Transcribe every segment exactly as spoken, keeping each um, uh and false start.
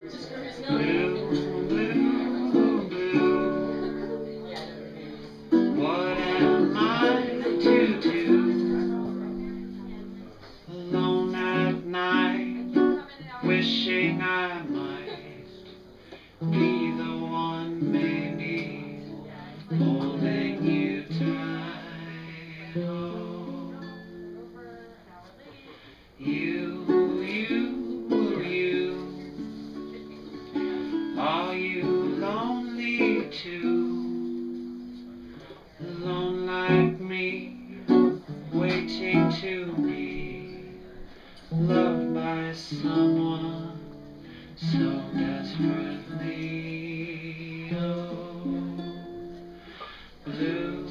Blue, blue, blue. What am I to do? Alone at night, wishing I might be the one, maybe holding you tight. Oh, you, you, you, are you lonely too? Alone like me, waiting to be loved by someone so desperately. Oh, blue,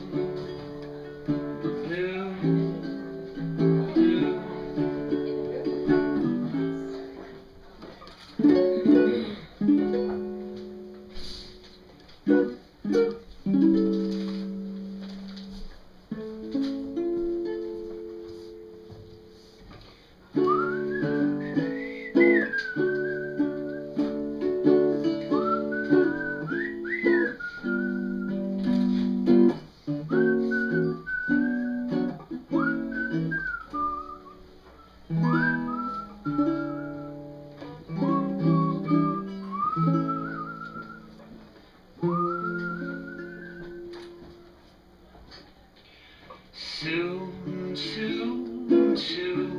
blue, blue. Soon, soon, soon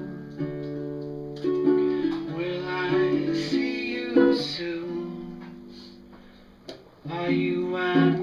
will I see you soon. Are you and